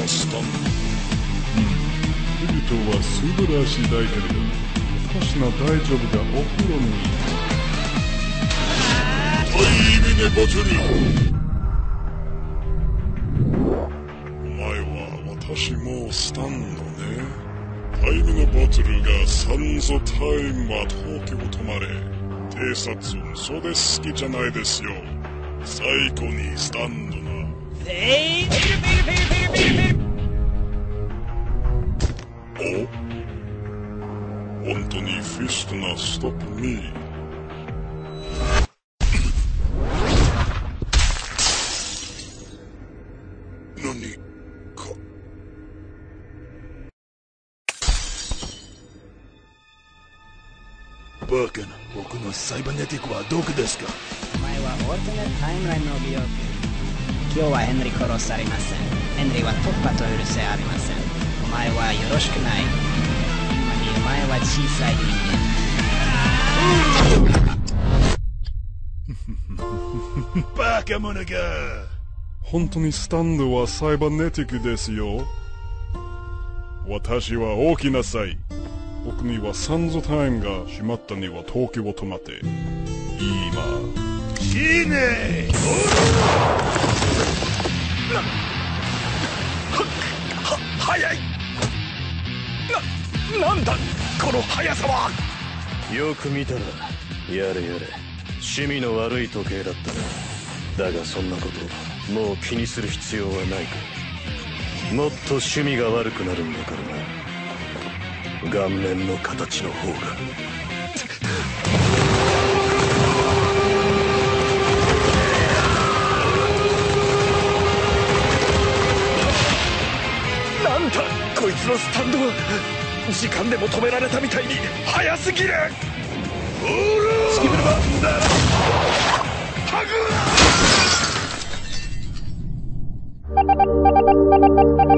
スタンド。キリトは素晴らしいだけれど、私の大丈夫がお風呂に。タイミネバトル。お前は私もスタンドね。タイムのバトルがサンゾタイムは東京止まれ。偵察嘘で好きじゃないですよ。最高にスタンドな。お、本当にフィストなストップミー。何か。 バカな、僕のサイバネティックはどこですか？ お前はオールテナタイムラインの美容器。今日はヘンリー殺されません。ヘンリーは突破と許せありません。お前はよろしくない。今にお前は小さい人間。バカ者が。 本当にスタンドはサイバネティックですよ。私は大きなさい。僕にはサンゾタイムが閉まったには東京を止まって。今。 死ねー。速い。なんだこの速さは。 よく見たらやれやれ趣味の悪い時計だったな。だがそんなこともう気にする必要はないか。もっと趣味が悪くなるんだからな。顔面の形の方が。 なんだこいつのスタンドは。時間でも止められたみたいに速すぎる。スキブルバーだ。ハグ